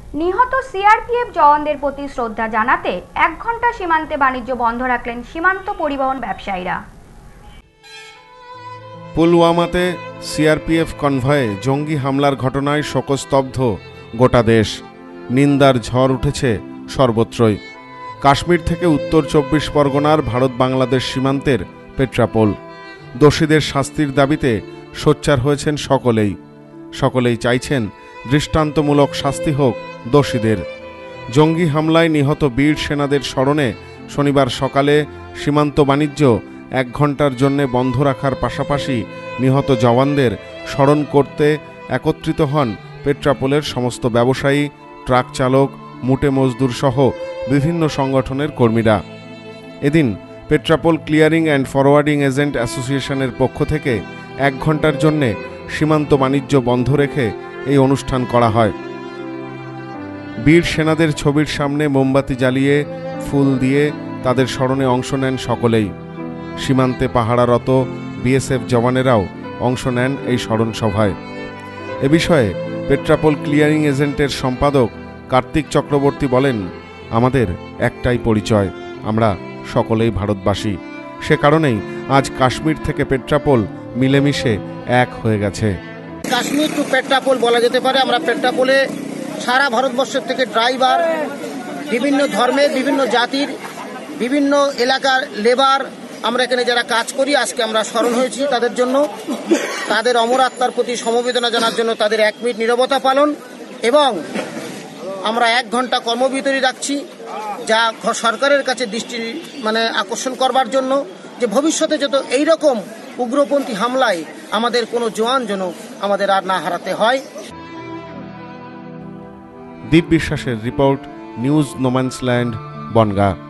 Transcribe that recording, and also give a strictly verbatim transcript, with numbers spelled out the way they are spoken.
নিহত সিআরপিএফ জওয়ানদের প্রতি শ্রদ্ধা জানাতে এক ঘন্টা সীমান্তে বাণিজ্য বন্ধ রাখলেন সীমান্ত পরিবহন ব্যবসায়ীরা। পুলওয়ামাতে সিআরপিএফ কনভয়ে জঙ্গি হামলার ঘটনায় শোকস্তব্ধ গোটা দেশ। নিন্দার ঝড় উঠেছে সর্বত্রই। কাশ্মীর থেকে উত্তর চব্বিশ পরগনার ভারত বাংলাদেশ সীমান্তের পেট্রাপোল। দোষীদের শাস্তির দাবিতে সোচ্চার হয়েছেন সকলেই। সকলেই চাইছেন দৃষ্টান্তমূলক শাস্তি হোক দোষীদের। জঙ্গি হামলায় নিহত বীর সেনাদের স্মরণে শনিবার সকালে সীমান্ত বাণিজ্য এক ঘন্টার জন্য বন্ধ রাখার পাশাপাশি নিহত জওয়ানদের স্মরণ করতে একত্রিত হন পেট্রাপোলের সমস্ত ব্যবসায়ী, ট্রাক চালক, মুটে মজদুর সহ বিভিন্ন সংগঠনের কর্মীরা। এদিন Petrapole clearing and forwarding agent অ্যাসোসিয়েশনের পক্ষ থেকে এক ঘন্টার জন্যে সীমান্ত বাণিজ্য বন্ধ রেখে এই অনুষ্ঠান করা হয়। বীর সেনাদের ছবির সামনে মোমবাতি জ্বালিয়ে ফুল দিয়ে তাদের স্মরণে অংশ নেন সকলেই। সীমান্তে পাহারারত বিএসএফ জওয়ানেরাও অংশ নেন এই স্মরণ সভায়। এ বিষয়ে পেট্রাপোল ক্লিয়ারিং এজেন্টের সম্পাদক কার্তিক চক্রবর্তী বলেন, আমাদের একটাই পরিচয়, আমরা সকলেই ভারতবাসী। সে কারণেই আজ কাশ্মীর থেকে পেট্রাপোল মিলেমিশে এক হয়ে গেছে। কাশ্মীর টু পেট্রাপোল বলা যেতে পারে। আমরা পেট্রাপোলে সারা ভারতবর্ষের থেকে ড্রাইভার, বিভিন্ন ধর্মের, বিভিন্ন জাতির, বিভিন্ন এলাকার লেবার, আমরা এখানে যারা কাজ করি, আজকে আমরা স্মরণ হয়েছি তাদের জন্য। তাদের অমর আত্মার প্রতি সমবেদনা জানার জন্য তাদের এক মিনিট নীরবতা পালন এবং আমরা এক ঘন্টা কর্মবিরতি রাখছি, যা সরকারের কাছে দৃষ্টি মানে আকর্ষণ করবার জন্য যে ভবিষ্যতে যত এইরকম উগ্রপন্থী হামলায় আমাদের কোনো জওয়ান যেন আমাদের আর না হারাতে হয়। দীপ বিশ্বাসের রিপোর্ট, নিউজ নোম্যান্সল্যান্ড, বনগাঁ।